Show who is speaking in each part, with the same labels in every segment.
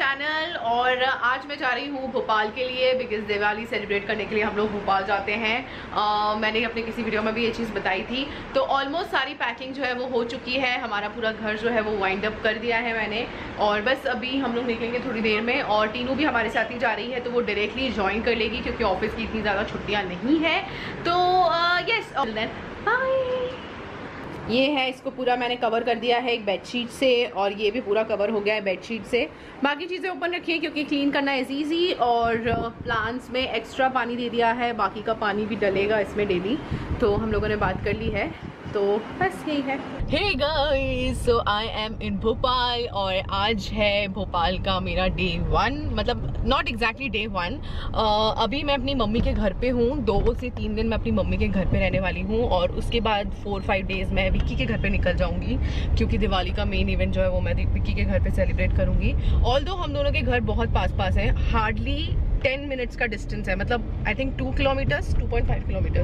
Speaker 1: Channel. और आज मैं जा रही हूँ भोपाल के लिए बिकॉज दिवाली सेलिब्रेट करने के लिए हम लोग भोपाल जाते हैं। मैंने अपने किसी वीडियो में भी ये चीज़ बताई थी। तो ऑलमोस्ट सारी पैकिंग जो है वो हो चुकी है, हमारा पूरा घर जो है वो वाइंड अप कर दिया है मैंने। और बस अभी हम लोग निकलेंगे थोड़ी देर में, और टीनू भी हमारे साथ ही जा रही है तो वो डायरेक्टली ज्वाइन कर लेगी क्योंकि ऑफिस की इतनी ज़्यादा छुट्टियाँ नहीं है। तो यस, बाय। ये है, इसको पूरा मैंने कवर कर दिया है एक बेडशीट से, और ये भी पूरा कवर हो गया है बेडशीट से। बाकी चीज़ें ओपन रखी हैं क्योंकि क्लीन करना इज़ ईजी। और प्लांट्स में एक्स्ट्रा पानी दे दिया है, बाकी का पानी भी डलेगा इसमें डेली। तो हम लोगों ने बात कर ली है, तो बस यही है। Hey guys, so I am in Bhopal और आज है भोपाल का मेरा डे 1, मतलब नॉट एग्जैक्टली डे 1। अभी मैं अपनी मम्मी के घर पे हूँ। 2 से 3 दिन मैं अपनी मम्मी के घर पे रहने वाली हूँ, और उसके बाद 4-5 डेज मैं विक्की के घर पे निकल जाऊँगी क्योंकि दिवाली का मेन इवेंट जो है वो मैं विक्की के घर पे सेलिब्रेट करूँगी। ऑल्दो हम दोनों के घर बहुत पास हैं, हार्डली 10 मिनट्स का डिस्टेंस है, मतलब I think 2 kilometres, 2.5 kilometres,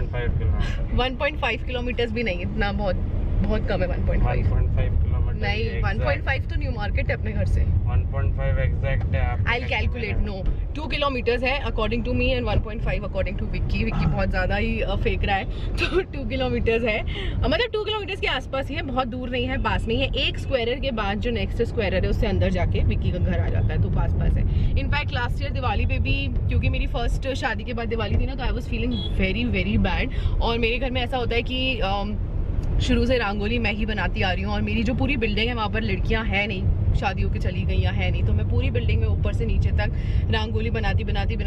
Speaker 1: 1.5 kilometres भी नहीं, इतना बहुत कम है। 1.5 किलोमीटर नहीं, 1.5 तो न्यू मार्केट है अपने घर से।
Speaker 2: 1.5 एग्जैक्ट है।
Speaker 1: आई कैलकुलेट, नो 2 किलोमीटर्स है according to me, and 1.5 according to Vicky. Vicky बहुत ज़्यादा ही फेंक रहा है, तो 2 किलोमीटर्स है, मतलब 2 किलोमीटर्स के आसपास ही है, बहुत दूर नहीं है, पास में ही है। एक स्क्वायर के बाद जो नेक्स्ट स्क्वायर है उससे अंदर जाके विक्की का घर आ जाता है, तो पास है। इनफैक्ट लास्ट ईयर दिवाली पे भी, क्योंकि मेरी फर्स्ट शादी के बाद दिवाली थी ना, तो I was feeling very bad. और मेरे घर में ऐसा होता है कि शुरू से रंगोली मैं ही बनाती आ रही हूँ, और मेरी जो पूरी बिल्डिंग है वहाँ पर लड़कियाँ हैं नहीं, शादियों के चली गई है नहीं, तो मैं पूरी बिल्डिंग में ऊपर से नीचे तक रंगोली बनाती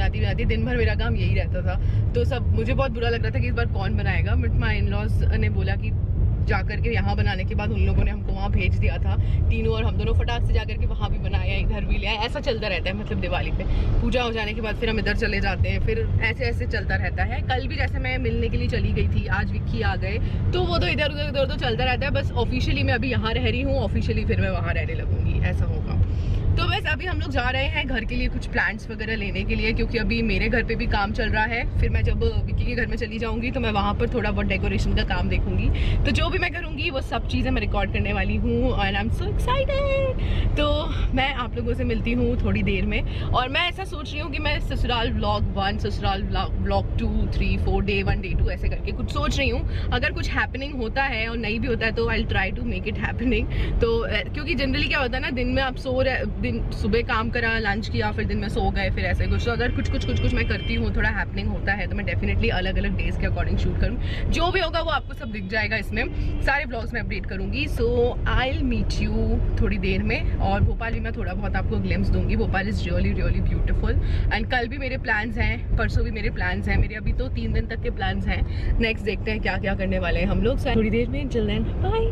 Speaker 1: दिन भर मेरा काम यही रहता था। तो सब मुझे बहुत बुरा लग रहा था कि इस बार कौन बनाएगा, बट माई इन-लॉज ने बोला कि जाकर के यहाँ बनाने के बाद उन लोगों ने हमको वहाँ भेज दिया था। तीनों और हम दोनों फटाक से जाकर के वहाँ भी बनाया, इधर भी लिया, ऐसा चलता रहता है। मतलब दिवाली पे पूजा हो जाने के बाद फिर हम इधर चले जाते हैं, फिर ऐसे चलता रहता है। कल भी जैसे मैं मिलने के लिए चली गई थी, आज विक्की आ गए, तो वो तो इधर उधर तो चलता रहता है। बस ऑफिशियली मैं अभी यहाँ रह रही हूँ, ऑफिशियली फिर मैं वहाँ रहने लगूंगी, ऐसा होगा। तो बस अभी हम लोग जा रहे हैं घर के लिए कुछ प्लांट्स वगैरह लेने के लिए, क्योंकि अभी मेरे घर पे भी काम चल रहा है। फिर मैं जब विक्की के घर में चली जाऊंगी तो मैं वहाँ पर थोड़ा बहुत डेकोरेशन का काम देखूंगी। तो जो भी मैं करूंगी वो सब चीज़ें मैं रिकॉर्ड करने वाली हूँ, and I am so excited. तो मैं आप लोगों से मिलती हूँ थोड़ी देर में। और मैं ऐसा सोच रही हूँ कि मैं ससुराल व्लॉग 1, ससुराल व्लॉग 2, 3, 4, डे 1, डे 2 ऐसे करके कुछ सोच रही हूँ। अगर कुछ हैपनिंग होता है और नहीं भी होता है तो I try to make it happening. तो क्योंकि जनरली क्या होता है ना, दिन में आप सुबह काम करा, लंच किया, फिर दिन में सो गए, फिर ऐसे कुछ। तो अगर कुछ मैं करती हूँ, थोड़ा हैपनिंग होता है, तो मैं डेफिनेटली अलग अलग डेज के अकॉर्डिंग शूट करूँ। जो भी होगा वो आपको सब दिख जाएगा, इसमें सारे ब्लॉग्स में अपडेट करूँगी। So I will meet you थोड़ी देर में। और भोपाल भी मैं थोड़ा बहुत आपको ग्लिम्स दूंगी। Bhopal is really beautiful. And कल भी मेरे प्लान्स हैं, परसों भी मेरे प्लान्स हैं, मेरे अभी तो 3 दिन तक के प्लान्स हैं। नेक्स्ट देखते हैं क्या क्या करने वाले हैं हम लोग। थोड़ी देर में, till then bye.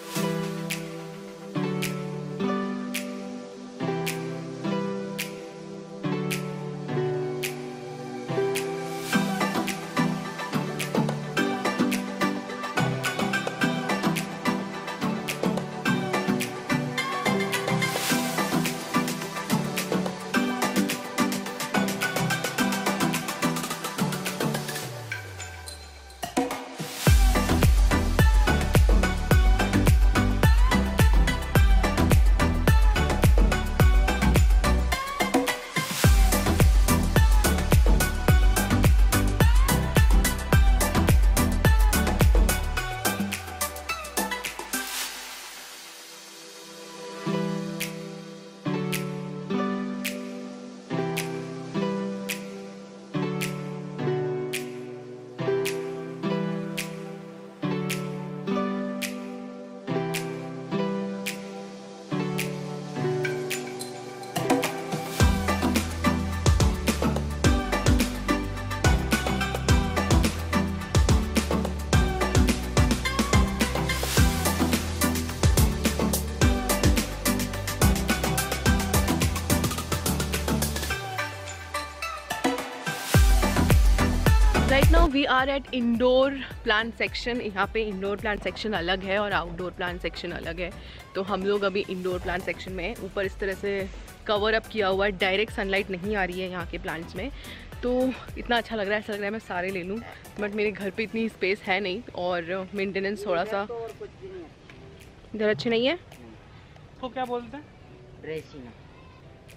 Speaker 1: Right now we are at indoor plant section. यहाँ पे इंडोर प्लांट सेक्शन अलग है और आउटडोर प्लांट सेक्शन अलग है। तो हम लोग अभी इंडोर प्लांट सेक्शन में, ऊपर इस तरह से कवर अप किया हुआ है, डायरेक्ट सनलाइट नहीं आ रही है यहाँ के प्लांट्स में। तो इतना अच्छा लग रहा है, ऐसा लग रहा है मैं सारे ले लूँ, बट मेरे घर पे इतनी स्पेस है नहीं, और मेंटेनेंस थोड़ा सा इधर अच्छे नहीं है।
Speaker 2: तो क्या बोलते हैं?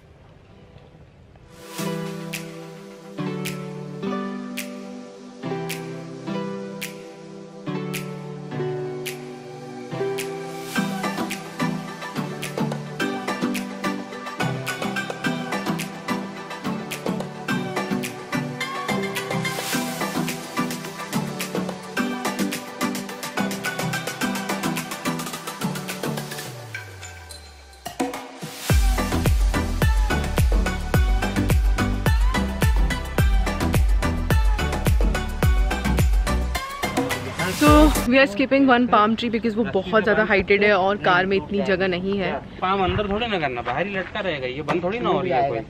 Speaker 1: तो we are skipping one palm tree because वो बहुत ज़्यादा हाइटेड है और कार में इतनी जगह नहीं है।
Speaker 2: पाम अंदर थोड़ी ना करना, बाहर ही लटका रहेगा, ये बंद थोड़ी ना हो रही है कोई।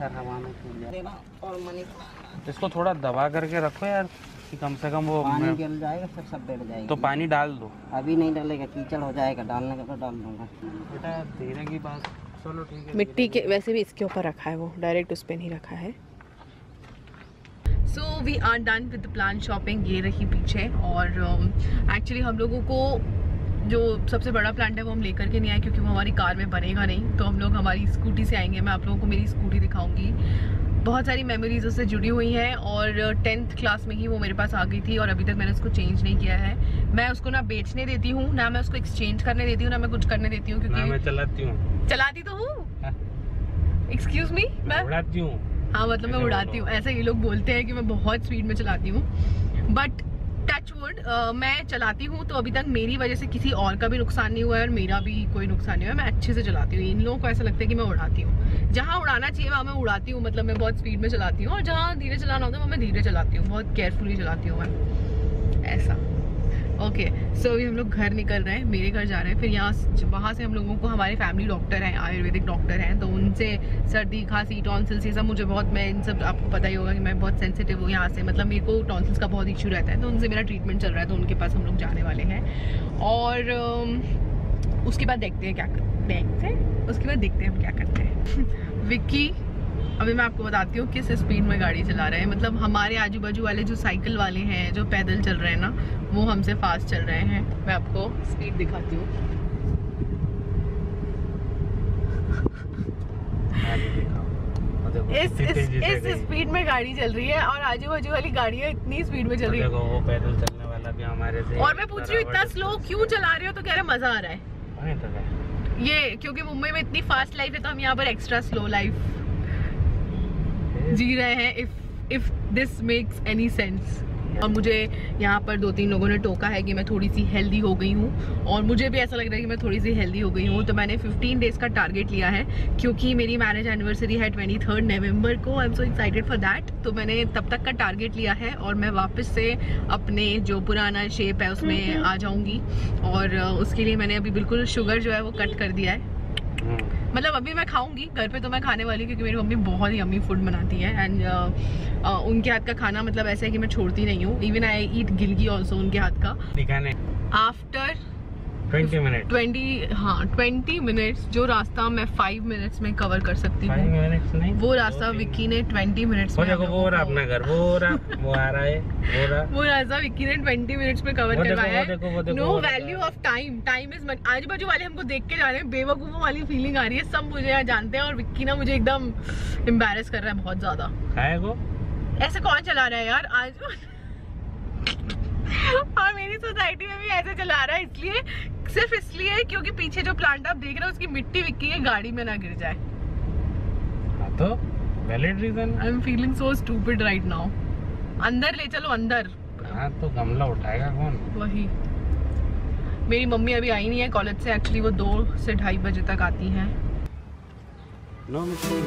Speaker 2: इसको थोड़ा दबा करके रखो यार कि कम से कम वो
Speaker 3: पानी गिर जाएगा, सब बैठ जाएगा।
Speaker 2: तो पानी डाल दो।
Speaker 3: अभी नहीं डालेगा, कीचड़ हो जाएगा, डालने का तो डाल दूंगा।
Speaker 2: बेटा धीरे की बात, चलो ठीक है।
Speaker 1: मिट्टी के वैसे भी इसके ऊपर रखा है, वो डायरेक्ट उस पर नहीं रखा है। So we are done with the plan shopping, ये रही पीछे। और एक्चुअली हम लोगों को जो सबसे बड़ा प्लांट है वो हम लेकर के नहीं आए क्योंकि वो हमारी कार में बनेगा नहीं, तो हम लोग हमारी स्कूटी से आएंगे। मैं आप लोगों को मेरी स्कूटी दिखाऊंगी। बहुत सारी मेमोरीज उससे जुड़ी हुई हैं और 10th क्लास में ही वो मेरे पास आ गई थी और अभी तक मैंने उसको चेंज नहीं किया है। मैं उसको ना बेचने देती हूँ, ना मैं उसको एक्सचेंज करने देती हूँ, ना मैं कुछ करने देती हूँ क्योंकि
Speaker 2: मैं चलाती हूँ।
Speaker 1: चलाती तो हूँ, एक्सक्यूज मी, मैं
Speaker 2: उड़ाती हूँ।
Speaker 1: हाँ मतलब मैं उड़ाती हूँ, ऐसे ये लोग बोलते हैं कि मैं बहुत स्पीड में चलाती हूँ, बट टचवुड मैं चलाती हूँ तो अभी तक मेरी वजह से किसी और का भी नुकसान नहीं हुआ है और मेरा भी कोई नुकसान नहीं हुआ है। मैं अच्छे से चलाती हूँ। इन लोगों को ऐसा लगता है कि मैं उड़ाती हूँ, जहाँ उड़ाना चाहिए वहाँ मैं उड़ाती हूँ, मतलब मैं बहुत स्पीड में चलाती हूँ, और जहाँ धीरे चलाना होता है वहाँ मैं धीरे चलाती हूँ, बहुत केयरफुली चलाती हूँ मैं, ऐसा। ओके सो अभी हम लोग घर निकल रहे हैं, मेरे घर जा रहे हैं, फिर वहाँ से हम लोगों को हमारे फैमिली डॉक्टर हैं, आयुर्वेदिक डॉक्टर हैं, तो उनसे सर्दी खांसी टॉन्सिल्स ये सब मुझे बहुत, मैं इन सब आपको पता ही होगा कि मैं बहुत सेंसिटिव हूँ यहाँ से, मतलब मेरे को टॉन्सिल्स का बहुत इशू रहता है, तो उनसे मेरा ट्रीटमेंट चल रहा है, तो उनके पास हम लोग जाने वाले हैं। और उसके बाद देखते हैं क्या करते हैं, उसके बाद देखते हैं हम क्या करते हैं। विक्की अभी मैं आपको बताती हूँ किस स्पीड में गाड़ी चला रहे हैं, मतलब हमारे आजू बाजू वाले जो साइकिल वाले हैं, जो पैदल चल रहे हैं ना, वो हमसे फास्ट चल रहे हैं। मैं आपको स्पीड दिखाती हूँ। इस स्पीड में गाड़ी चल रही है और आजू बाजू वाली गाड़ियाँ इतनी स्पीड में चल रही है।
Speaker 2: देखो वो पैदल चलने वाला भी हमारे से,
Speaker 1: और मैं पूछ रही हूँ इतना स्लो क्यों चला रहे हो, तो कह रहे मजा आ रहा है। ये क्योंकि मुंबई में इतनी फास्ट लाइफ है तो हम यहाँ पर एक्स्ट्रा स्लो लाइफ जी रहे हैं, if this makes any sense. और मुझे यहाँ पर 2-3 लोगों ने टोका है कि मैं थोड़ी सी हेल्दी हो गई हूँ, और मुझे भी ऐसा लग रहा है कि मैं थोड़ी सी हेल्दी हो गई हूँ। तो मैंने 15 डेज का टारगेट लिया है क्योंकि मेरी मैरिज एनिवर्सरी है 23 नवंबर को। I am so excited for that. तो मैंने तब तक का टारगेट लिया है और मैं वापस से अपने जो पुराना शेप है उसमें आ जाऊँगी। और उसके लिए मैंने अभी बिल्कुल शुगर जो है वो कट कर दिया है। मतलब अभी मैं खाऊंगी, घर पे तो मैं खाने वाली हूँ क्योंकि मेरी मम्मी बहुत ही यम्मी फूड बनाती है, एंड उनके हाथ का खाना मतलब ऐसा है कि मैं छोड़ती नहीं हूँ। इवन आई ईट गिलगी ऑल्सो उनके हाथ का।
Speaker 2: दिखाने
Speaker 1: आफ्टर
Speaker 2: 20 मिनट
Speaker 1: 20 मिनट्स जो रास्ता मैं 5 मिनट्स में कवर कर सकती हूँ,
Speaker 2: 5 मिनट्स नहीं,
Speaker 1: वो रास्ता विक्की ने 20 मिनट्स में।
Speaker 2: देखो वो रहा अपना घर, वो आ रहा है, वो
Speaker 1: रास्ता विक्की ने 20 मिनट्स में कवर करवाया है। No value of time, time is money. आजू बाजू वाले हमको देख के जा रहे हैं, बेवकूफों वाली फीलिंग आ रही है, सब मुझे यहाँ जानते हैं, और विक्की ना मुझे एकदम एम्बैरेस कर रहा है बहुत ज्यादा। ऐसे कौन चला रहा है यार आज? और मेरी सोसाइटी में भी ऐसे चला रहा है, इसलिए सिर्फ इसलिए क्योंकि पीछे जो प्लांट आप देख रहे हो उसकी मिट्टी विक्की के गाड़ी में ना गिर जाए।
Speaker 2: तो valid reason.
Speaker 1: I am feeling so stupid right now. अंदर ले चलो अंदर।
Speaker 2: हाँ तो गमला उठाएगा कौन?
Speaker 1: वही। मेरी मम्मी अभी आई नहीं है कॉलेज से, एक्चुअली वो 2 से 2:30 बजे तक आती हैं।
Speaker 2: नो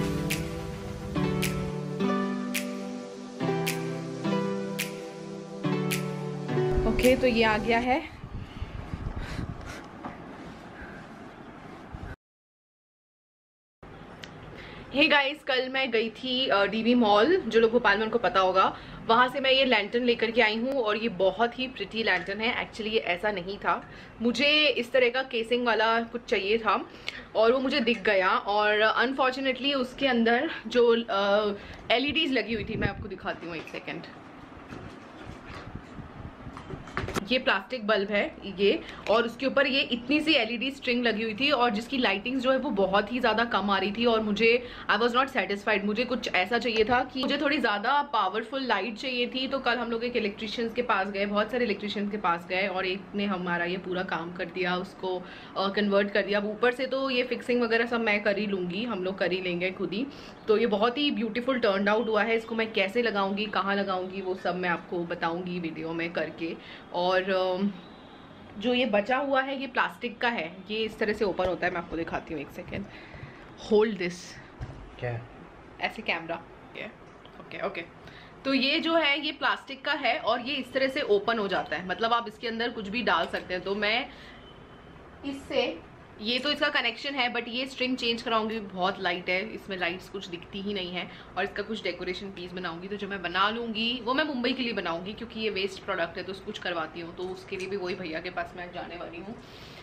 Speaker 1: ओके तो ये आ गया है। हे गाइस, कल मैं गई थी डीवी मॉल, जो लोग भोपाल में उनको पता होगा। वहाँ से मैं ये लैंटर्न लेकर के आई हूँ और ये बहुत ही प्रिटी लैंटर्न है। एक्चुअली ये ऐसा नहीं था, मुझे इस तरह का केसिंग वाला कुछ चाहिए था और वो मुझे दिख गया, और अनफॉर्चुनेटली उसके अंदर जो LEDs लगी हुई थी, मैं आपको दिखाती हूँ 1 सेकेंड। ये प्लास्टिक बल्ब है ये, और उसके ऊपर ये इतनी सी LED स्ट्रिंग लगी हुई थी और जिसकी लाइटिंग जो है वो बहुत ही ज़्यादा कम आ रही थी, और मुझे आई वॉज नॉट सेटिस्फाइड। मुझे कुछ ऐसा चाहिए था कि मुझे थोड़ी ज़्यादा पावरफुल लाइट चाहिए थी। तो कल हम लोग एक इलेक्ट्रिशियंस के पास गए, बहुत सारे इलेक्ट्रिशियंस के पास गए, और एक ने हमारा ये पूरा काम कर दिया, उसको कन्वर्ट कर दिया। अब ऊपर से तो ये फिक्सिंग वगैरह सब मैं कर ही लूँगी, हम लोग कर ही लेंगे खुद ही। तो ये बहुत ही ब्यूटीफुल टर्न आउट हुआ है। इसको मैं कैसे लगाऊंगी, कहाँ लगाऊंगी, वो सब मैं आपको बताऊंगी वीडियो में करके। और जो ये बचा हुआ है ये प्लास्टिक का है, ये इस तरह से ओपन होता है। मैं आपको दिखाती हूँ 1 सेकेंड। Hold this.
Speaker 2: क्या?
Speaker 1: ऐसे कैमरा। Okay okay. तो ये जो है ये प्लास्टिक का है और ये इस तरह से ओपन हो जाता है, मतलब आप इसके अंदर कुछ भी डाल सकते हैं। तो मैं इससे, ये तो इसका कनेक्शन है बट ये स्ट्रिंग चेंज कराऊंगी, बहुत लाइट है, इसमें लाइट्स कुछ दिखती ही नहीं है, और इसका कुछ डेकोरेशन पीस बनाऊंगी। तो जो मैं बना लूंगी वो मैं मुंबई के लिए बनाऊंगी क्योंकि ये वेस्ट प्रोडक्ट है, तो कुछ करवाती हूँ, तो उसके लिए भी वही भैया के पास मैं जाने वाली हूँ।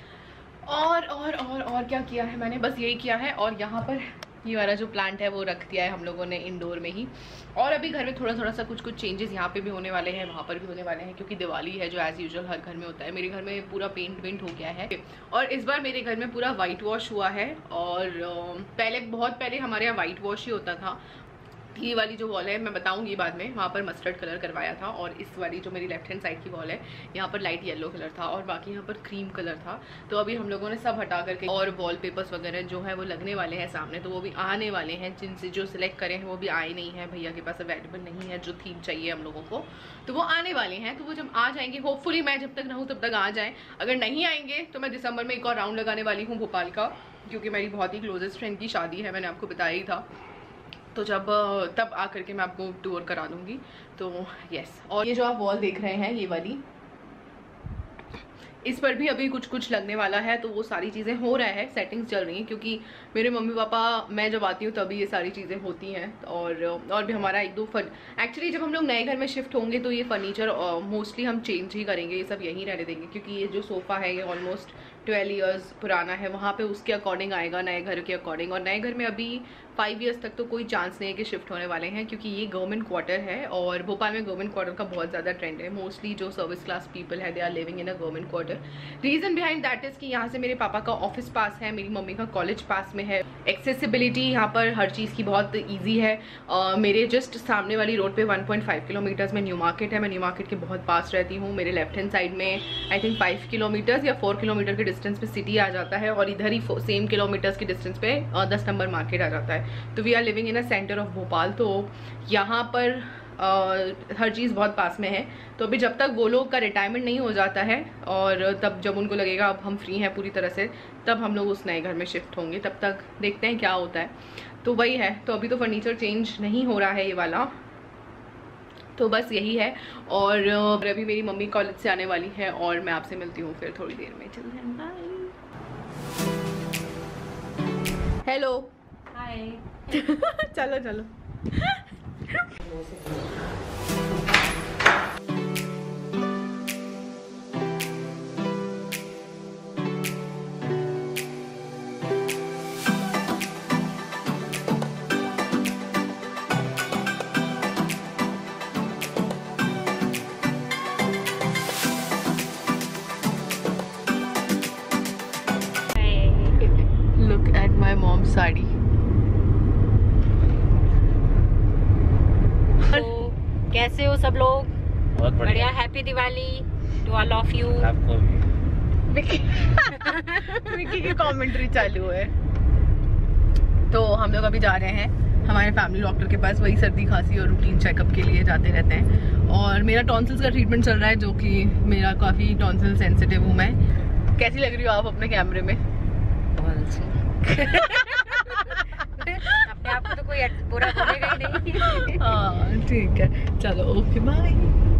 Speaker 1: और क्या किया है मैंने, बस यही किया है। और यहाँ पर ये वाला जो प्लांट है वो रख दिया है हम लोगों ने इंडोर में ही। और अभी घर में थोड़ा सा कुछ चेंजेस यहाँ पे भी होने वाले हैं, वहाँ पर भी होने वाले हैं, क्योंकि दिवाली है जो एज यूजुअल हर घर में होता है। मेरे घर में पूरा पेंट हो गया है और इस बार मेरे घर में पूरा वाइट वॉश हुआ है। और बहुत पहले हमारे यहाँ वाइट वॉश ही होता था। ये वाली जो वॉल है मैं बताऊंगी बाद में, वहाँ पर मस्टर्ड कलर करवाया था, और इस वाली जो मेरी लेफ्ट हैंड साइड की वॉल है यहाँ पर लाइट येलो कलर था और बाकी यहाँ पर क्रीम कलर था। तो अभी हम लोगों ने सब हटा करके, और वॉलपेपर्स वगैरह जो है वो लगने वाले हैं सामने, तो वो भी आने वाले हैं। जिनसे जो सिलेक्ट करें हैं वो भी आए नहीं हैं, भैया के पास अवेलेबल नहीं है जो थीम चाहिए हम लोगों को, तो वो आने वाले हैं। तो वो जब आ जाएंगे, होपफुली मैं जब तक रहूँ तब तक आ जाएँ। अगर नहीं आएंगे तो मैं दिसंबर में एक और राउंड लगाने वाली हूँ भोपाल का, क्योंकि मेरी बहुत ही क्लोजेस्ट फ्रेंड की शादी है, मैंने आपको बताया ही था। तो तब आकर के मैं आपको टूर करा दूंगी। तो यस, और ये जो आप वॉल देख रहे हैं ये वाली, इस पर भी अभी कुछ लगने वाला है, तो वो सारी चीज़ें हो रहा है, सेटिंग्स चल रही हैं, क्योंकि मेरे मम्मी पापा, मैं जब आती हूँ तभी ये सारी चीज़ें होती हैं। और भी हमारा एक दो एक्चुअली जब हम लोग नए घर में शिफ्ट होंगे तो ये फर्नीचर मोस्टली हम चेंज ही करेंगे, ये सब यहीं रहने देंगे, क्योंकि ये जो सोफ़ा है ये ऑलमोस्ट 12 इयर्स पुराना है, वहाँ पे उसके अकॉर्डिंग आएगा, नए घर के अकॉर्डिंग। और नए घर में अभी 5 इयर्स तक तो कोई चांस नहीं है कि शिफ्ट होने वाले हैं, क्योंकि ये गवर्नमेंट क्वार्टर है और भोपाल में गवर्नमेंट क्वार्टर का बहुत ज़्यादा ट्रेंड है। मोस्टली जो सर्विस क्लास पीपल है they are living in a government quarter. Reason behind that is कि यहाँ से मेरे पापा का ऑफिस पास है, मेरी मम्मी का कॉलेज पास में है, एक्सेसिबिलिटी यहाँ पर हर चीज़ की बहुत ईजी है। मेरे जस्ट सामने वाली रोड पे 1.5 किलोमीटर्स में न्यू मार्केट है, मैं न्यू मार्केट के बहुत पास रहती हूँ। मेरे लेफ्ट हैंड साइड में आई थिंक 5 किलोमीटर्स या 4 किलोमीटर के डिस्टेंस पे सिटी आ जाता है, और इधर ही सेम किलोमीटर्स के डिस्टेंस पे 10 नंबर मार्केट आ जाता है। तो we are living in a centre of Bhopal, तो यहाँ पर हर चीज़ बहुत पास में है। तो अभी जब तक वो लोग का रिटायरमेंट नहीं हो जाता है, और तब जब उनको लगेगा अब हम फ्री हैं पूरी तरह से, तब हम लोग उस नए घर में शिफ्ट होंगे। तब तक देखते हैं क्या होता है। तो वही है, तो अभी तो फर्नीचर चेंज नहीं हो रहा है ये वाला, तो बस यही है। और अभी मेरी मम्मी कॉलेज से आने वाली है और मैं आपसे मिलती हूँ फिर थोड़ी देर में। चलते हैं, बाय। हेलो,
Speaker 4: हाय।
Speaker 1: चलो चलो। Look at my mom's sari.
Speaker 4: कैसे हो सब लोग?
Speaker 2: बहुत
Speaker 4: बढ़िया। Happy Diwali to all of you.
Speaker 2: आपको भी।
Speaker 1: विक्की की कमेंट्री चालू है। तो हम लोग अभी जा रहे हैं हमारे फैमिली डॉक्टर के पास, वही सर्दी खांसी और रूटीन चेकअप के लिए जाते रहते हैं। और मेरा टॉन्सिल्स का ट्रीटमेंट चल रहा है, जो कि मेरा काफ़ी टॉन्सिल सेंसिटिव हूँ मैं। कैसी लग रही हो आप अपने कैमरे में?
Speaker 4: अपने आप को तो कोई बुरा बोलेगा ही नहीं।
Speaker 1: हाँ ठीक है, चलो okay bye.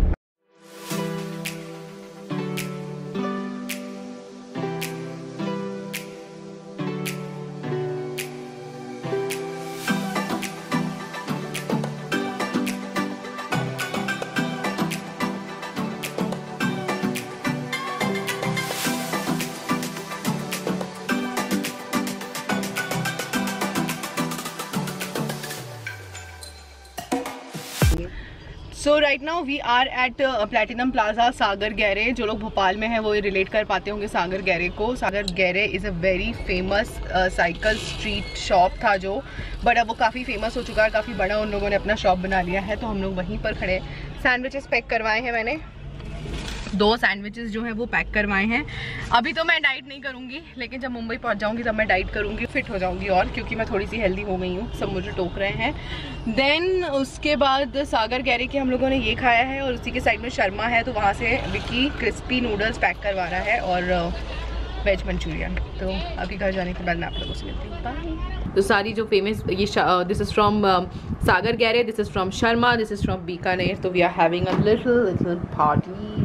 Speaker 1: So right now we are at platinum plaza Sagar Gaire. जो लोग भोपाल में हैं वो रिलेट कर पाते होंगे सागर गैरे को। Sagar Gaire is a very famous cycle street shop था जो, बट अब वो काफ़ी फेमस हो चुका है, काफ़ी बड़ा उन लोगों ने अपना शॉप बना लिया है। तो हम लोग वहीं पर खड़े। सैंडविचेस पैक करवाए हैं मैंने, 2 सैंडविचेस जो है वो पैक करवाए हैं। अभी तो मैं डाइट नहीं करूँगी, लेकिन जब मुंबई पहुँच जाऊँगी तब मैं डाइट करूँगी, फिट हो जाऊँगी, और क्योंकि मैं थोड़ी सी हेल्दी हो गई हूँ, सब मुझे टोक रहे हैं। देन उसके बाद सागर गैरे के हम लोगों ने ये खाया है, और उसी के साइड में शर्मा है, तो वहाँ से विक्की क्रिस्पी नूडल्स पैक करवा रहा है। और वेज मंचूरियन। तो अभी घर जाने के बाद मैं आप लोगों से मिलती हूँ, बाय। तो सारी जो फेमस ये this is from Sagar garage, this is from Sharma, this is from Bikaner. तो we are having a little party.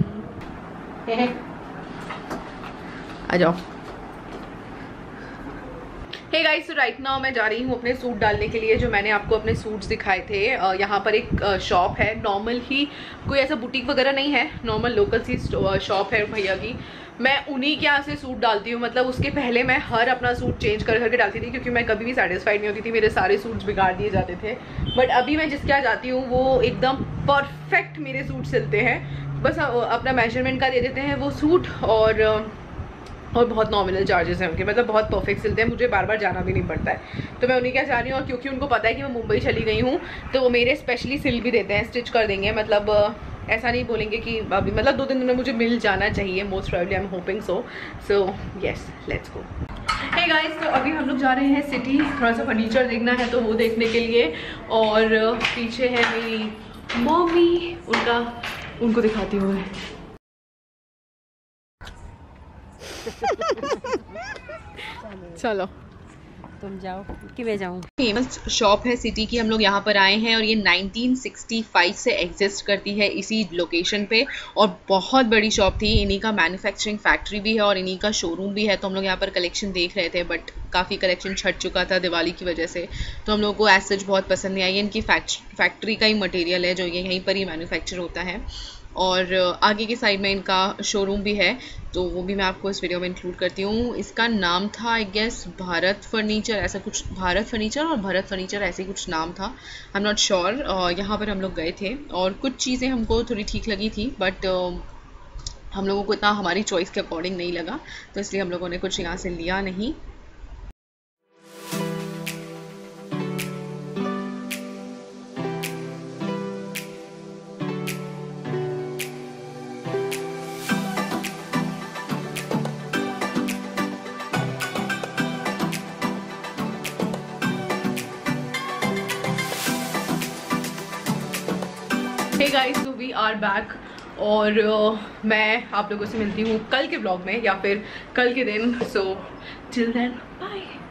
Speaker 1: आ जाओ। हे गाइस, राइट नाउ मैं जा रही हूँ अपने सूट डालने के लिए, जो मैंने आपको अपने सूट्स दिखाए थे। यहाँ पर एक शॉप है, नॉर्मल ही, कोई ऐसा बुटीक वगैरह नहीं है, नॉर्मल लोकल सी शॉप है भैया की। मैं उन्हीं के यहाँ से सूट डालती हूँ। मतलब उसके पहले मैं हर अपना सूट चेंज कर करके डालती थी, क्योंकि मैं कभी भी सेटिस्फाइड नहीं होती थी, मेरे सारे सूट्स बिगाड़ दिए जाते थे। बट अभी मैं जिसके यहाँ जाती हूँ वो एकदम परफेक्ट मेरे सूट सिलते हैं। बस अपना मेजरमेंट का दे देते हैं वो सूट, और बहुत नॉमिनल चार्जेस हैं उनके, मतलब बहुत परफेक्ट सिलते हैं, मुझे बार बार जाना भी नहीं पड़ता है। तो मैं उन्हीं क्या जा रही हूँ, और क्योंकि उनको पता है कि मैं मुंबई चली गई हूँ, तो वो मेरे स्पेशली सिल भी देते हैं, स्टिच कर देंगे। मतलब ऐसा नहीं बोलेंगे कि अभी, मतलब 2-3 दिन में मुझे मिल जाना चाहिए, most probably I am hoping so yes, let's go. Hey guys, तो अभी हम लोग जा रहे हैं सिटी, थोड़ा सा फर्नीचर देखना है तो वो देखने के लिए। और पीछे है मेरी मम्मी, उनको दिखाती हूँ मैं। चलो
Speaker 4: तुम जाओ कि मैं जाऊँ।
Speaker 1: फेमस शॉप है सिटी की, हम लोग यहाँ पर आए हैं, और ये 1965 से एग्जिस्ट करती है इसी लोकेशन पे, और बहुत बड़ी शॉप थी। इन्हीं का मैन्युफैक्चरिंग फैक्ट्री भी है और इन्हीं का शोरूम भी है। तो हम लोग यहाँ पर कलेक्शन देख रहे थे, बट काफ़ी कलेक्शन छट चुका था दिवाली की वजह से, तो हम लोग को एज सच बहुत पसंद नहीं आई। इनकी फैक्ट्री का ही मटेरियल है जो ये यहीं पर ही मैन्युफैक्चर होता है, और आगे की साइड में इनका शोरूम भी है, तो वो भी मैं आपको इस वीडियो में इंक्लूड करती हूँ। इसका नाम था आई गेस भारत फर्नीचर, ऐसा कुछ, भारत फर्नीचर और भरत फर्नीचर ऐसे कुछ नाम था, आई एम नॉट श्योर। यहाँ पर हम लोग गए थे और कुछ चीज़ें हमको थोड़ी ठीक लगी थी, बट हम लोगों को इतना हमारी चॉइस के अकॉर्डिंग नहीं लगा, तो इसलिए हम लोगों ने कुछ यहाँ से लिया नहीं। हे गाइस, तो वी आर बैक, और मैं आप लोगों से मिलती हूँ कल के ब्लॉग में या फिर कल के दिन। So till then bye.